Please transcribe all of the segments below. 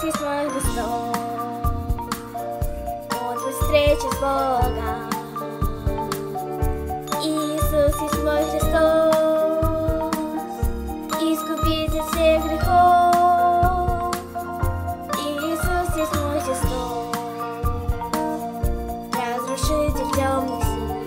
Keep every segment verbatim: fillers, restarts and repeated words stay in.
есть мой Христос, Он путь встречи с Богом. Иисус есть мой Христос, Искупитель всех грехов. Иисус есть мой Христос, разрушитель темных сил.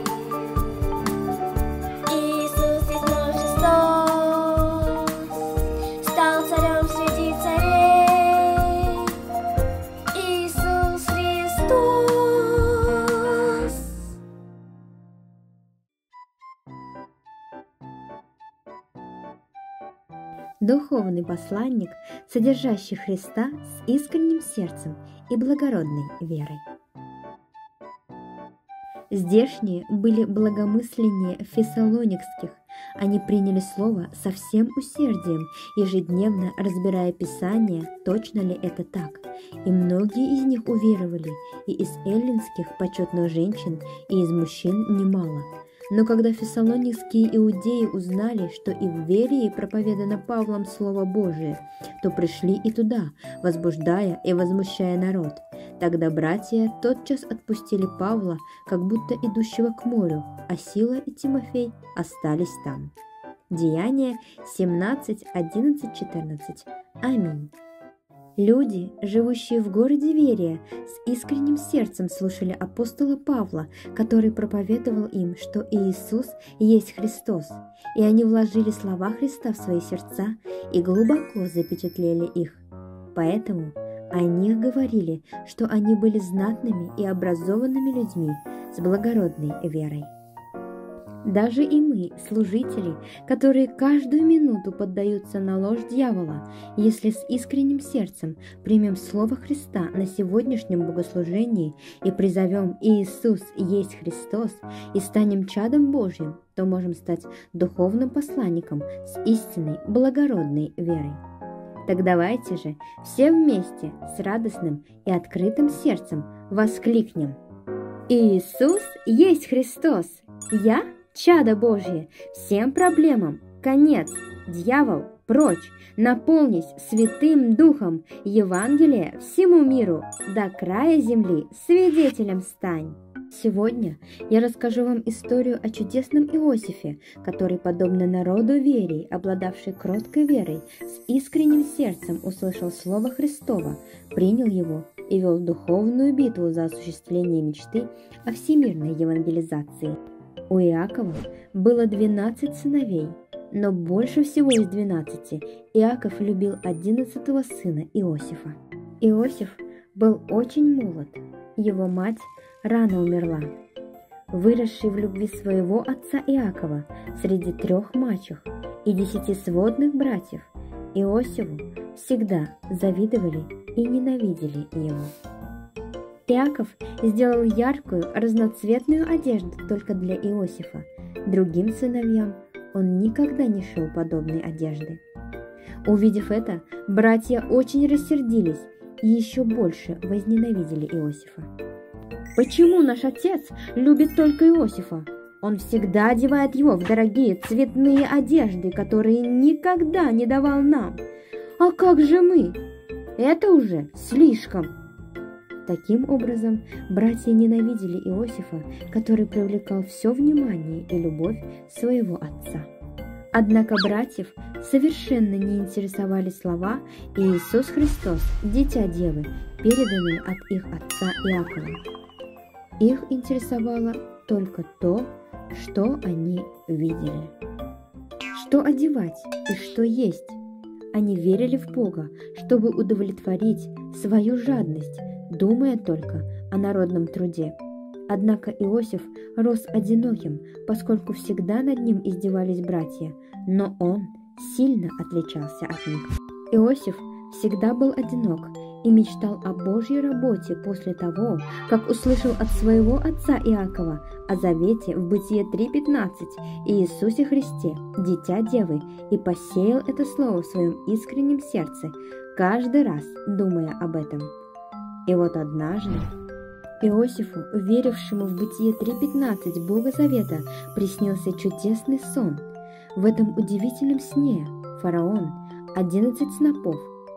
Иисус есть мой Христос, стал царем среди царей. Иисус Христос. Духовный посланник, содержащий Христа с искренним сердцем и благородной верой. Здешние были благомысленнее фессалоникских. Они приняли слово со всем усердием, ежедневно разбирая Писание, точно ли это так. И многие из них уверовали, и из эллинских почетных женщин, и из мужчин немало. Но когда фессалоникские иудеи узнали, что и в Верии проповедано Павлом Слово Божие, то пришли и туда, возбуждая и возмущая народ. Тогда братья тотчас отпустили Павла, как будто идущего к морю, а Сила и Тимофей остались там. Деяния семнадцать, одиннадцать, четырнадцать. Аминь. Люди, живущие в городе Верия, с искренним сердцем слушали апостола Павла, который проповедовал им, что Иисус есть Христос, и они вложили слова Христа в свои сердца и глубоко запечатлели их. Поэтому о них говорили, что они были знатными и образованными людьми с благородной верой. Даже и мы, служители, которые каждую минуту поддаются на ложь дьявола, если с искренним сердцем примем Слово Христа на сегодняшнем богослужении и призовем «Иисус есть Христос» и станем чадом Божьим, то можем стать духовным посланником с истинной благородной верой. Так давайте же все вместе с радостным и открытым сердцем воскликнем: «Иисус есть Христос! Я чадо Божье! Всем проблемам конец! Дьявол, прочь! Наполнись Святым Духом! Евангелие всему миру! До края земли свидетелем стань!» Сегодня я расскажу вам историю о чудесном Иосифе, который, подобно народу Верии, обладавший кроткой верой, с искренним сердцем услышал Слово Христово, принял его и вел духовную битву за осуществление мечты о всемирной евангелизации. У Иакова было двенадцать сыновей, но больше всего из двенадцати Иаков любил одиннадцатого сына Иосифа. Иосиф был очень молод, его мать рано умерла. Выросший в любви своего отца Иакова среди трех мачех и десяти сводных братьев, Иосифу всегда завидовали и ненавидели его. Иаков сделал яркую, разноцветную одежду только для Иосифа. Другим сыновьям он никогда не шил подобной одежды. Увидев это, братья очень рассердились и еще больше возненавидели Иосифа. «Почему наш отец любит только Иосифа? Он всегда одевает его в дорогие цветные одежды, которые никогда не давал нам. А как же мы? Это уже слишком!» Таким образом, братья ненавидели Иосифа, который привлекал все внимание и любовь своего отца. Однако братьев совершенно не интересовали слова «Иисус Христос, Дитя Девы», переданные от их отца Иакова. Их интересовало только то, что они видели. Что одевать и что есть? Они верили в Бога, чтобы удовлетворить свою жадность, думая только о народном труде. Однако Иосиф рос одиноким, поскольку всегда над ним издевались братья, но он сильно отличался от них. Иосиф всегда был одинок и мечтал о Божьей работе после того, как услышал от своего отца Иакова о завете в Бытие три пятнадцать и Иисусе Христе, Дитя Девы, и посеял это слово в своем искреннем сердце, каждый раз думая об этом. И вот однажды Иосифу, верившему в Бытие три пятнадцать Бога Завета, приснился чудесный сон. В этом удивительном сне фараон, одиннадцать снопов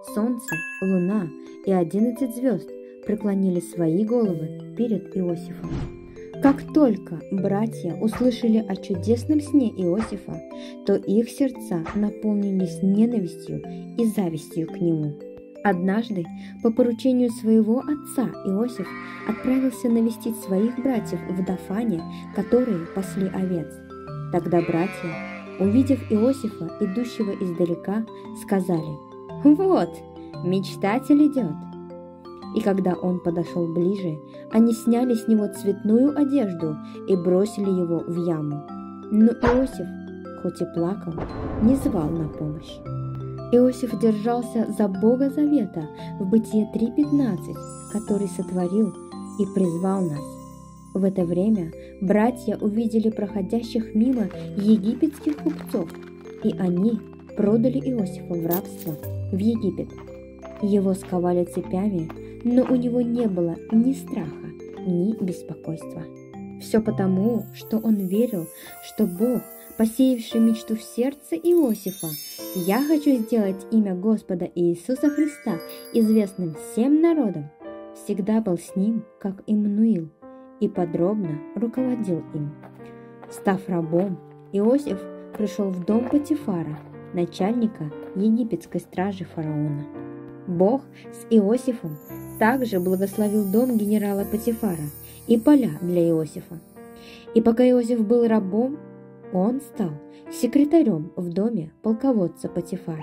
солнце, луна и одиннадцать звезд преклонили свои головы перед Иосифом. Как только братья услышали о чудесном сне Иосифа, то их сердца наполнились ненавистью и завистью к нему. Однажды, по поручению своего отца, Иосиф отправился навестить своих братьев в Дофане, которые пасли овец. Тогда братья, увидев Иосифа, идущего издалека, сказали: «Вот, мечтатель идет». И когда он подошел ближе, они сняли с него цветную одежду и бросили его в яму. Но Иосиф, хоть и плакал, не звал на помощь. Иосиф держался за Бога Завета в Бытие три пятнадцать, который сотворил и призвал нас. В это время братья увидели проходящих мимо египетских купцов, и они продали Иосифа в рабство в Египет. Его сковали цепями, но у него не было ни страха, ни беспокойства. Все потому, что он верил, что Бог, посеявший мечту в сердце Иосифа, «Я хочу сделать имя Господа Иисуса Христа известным всем народам», всегда был с ним, как Иммануил, и подробно руководил им. Став рабом, Иосиф пришел в дом Потифара, начальника египетской стражи фараона. Бог с Иосифом также благословил дом генерала Потифара и поля для Иосифа. И пока Иосиф был рабом, он стал секретарем в доме полководца Потифара.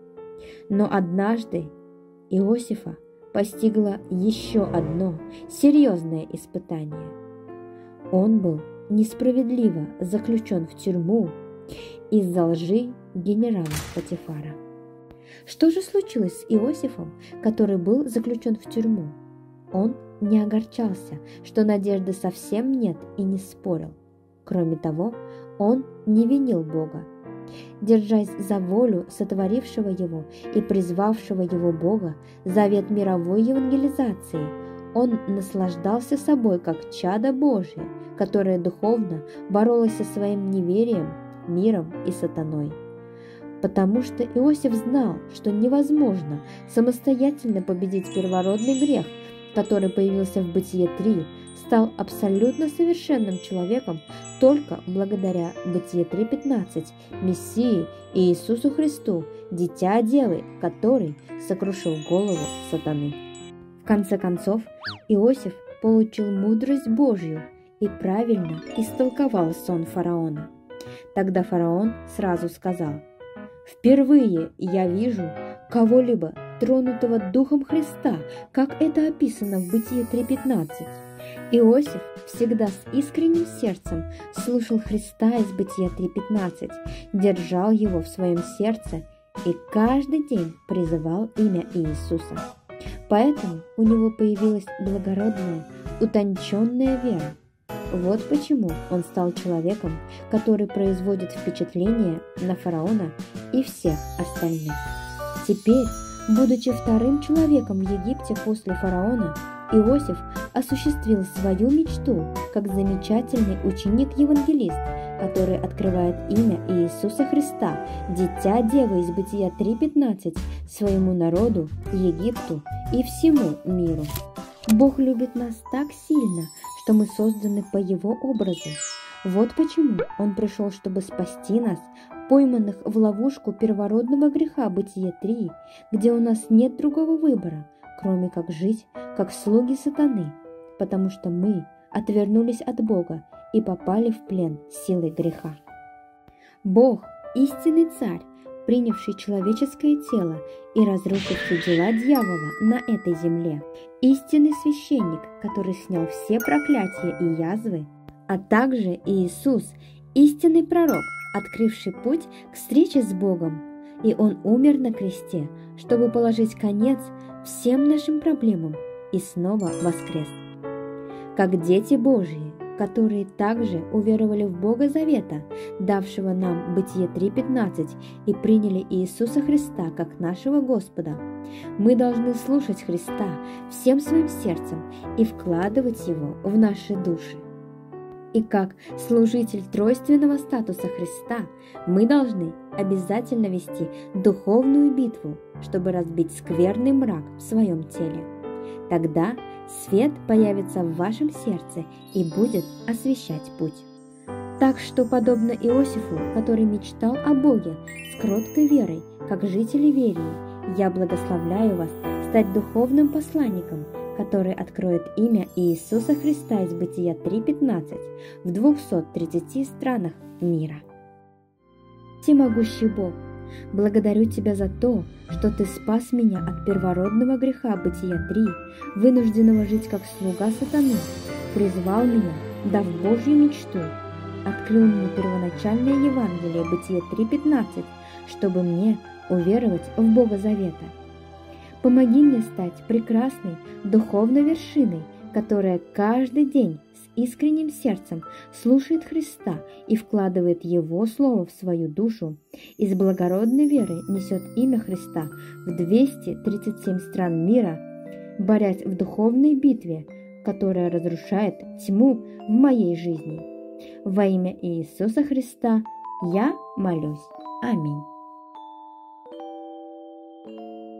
Но однажды Иосифа постигло еще одно серьезное испытание. Он был несправедливо заключен в тюрьму из-за лжи генерала Потифара. Что же случилось с Иосифом, который был заключен в тюрьму? Он не огорчался, что надежды совсем нет, и не спорил. Кроме того, он не винил Бога. Держась за волю сотворившего его и призвавшего его Бога, завет мировой евангелизации, он наслаждался собой как чадо Божие, которое духовно боролось со своим неверием, миром и сатаной. Потому что Иосиф знал, что невозможно самостоятельно победить первородный грех, который появился в Бытие три, стал абсолютно совершенным человеком только благодаря Бытие три пятнадцать, Мессии Иисусу Христу, Дитя Девы, который сокрушил голову сатаны. В конце концов, Иосиф получил мудрость Божью и правильно истолковал сон фараона. Тогда фараон сразу сказал: «Впервые я вижу кого-либо, тронутого Духом Христа, как это описано в Бытие три пятнадцать». Иосиф всегда с искренним сердцем слушал Христа из Бытия три пятнадцать, держал его в своем сердце и каждый день призывал имя Иисуса. Поэтому у него появилась благородная, утонченная вера. Вот почему он стал человеком, который производит впечатление на фараона и всех остальных. Теперь, будучи вторым человеком в Египте после фараона, Иосиф осуществил свою мечту как замечательный ученик-евангелист, который открывает имя Иисуса Христа, Дитя Девы из Бытия три пятнадцать, своему народу, Египту и всему миру. Бог любит нас так сильно, что мы созданы по Его образу. Вот почему Он пришел, чтобы спасти нас, пойманных в ловушку первородного греха Бытие три, где у нас нет другого выбора, кроме как жить, как слуги сатаны, потому что мы отвернулись от Бога и попали в плен силы греха. Бог – истинный царь, принявший человеческое тело и разрушивший дела дьявола на этой земле, истинный священник, который снял все проклятия и язвы, а также Иисус, истинный пророк, открывший путь к встрече с Богом, и Он умер на кресте, чтобы положить конец всем нашим проблемам и снова воскрес. Как дети Божьи, которые также уверовали в Бога Завета, давшего нам Бытие три пятнадцать, и приняли Иисуса Христа как нашего Господа, мы должны слушать Христа всем своим сердцем и вкладывать Его в наши души. И как служитель тройственного статуса Христа мы должны обязательно вести духовную битву, чтобы разбить скверный мрак в своем теле. Тогда свет появится в вашем сердце и будет освещать путь. Так что, подобно Иосифу, который мечтал о Боге с кроткой верой, как жители Верии, я благословляю вас стать духовным посланником, который откроет имя Иисуса Христа из Бытия три пятнадцать в двухстах тридцати странах мира. Всемогущий Бог, благодарю Тебя за то, что Ты спас меня от первородного греха Бытия три, вынужденного жить как слуга сатаны, призвал меня, дав Божью мечту, открыл мне первоначальное Евангелие Бытия три пятнадцать, чтобы мне уверовать в Бога Завета. Помоги мне стать прекрасной духовной вершиной, которая каждый день с искренним сердцем слушает Христа и вкладывает Его Слово в свою душу и с благородной верой несет имя Христа в двести тридцать семь стран мира, борясь в духовной битве, которая разрушает тьму в моей жизни. Во имя Иисуса Христа я молюсь. Аминь.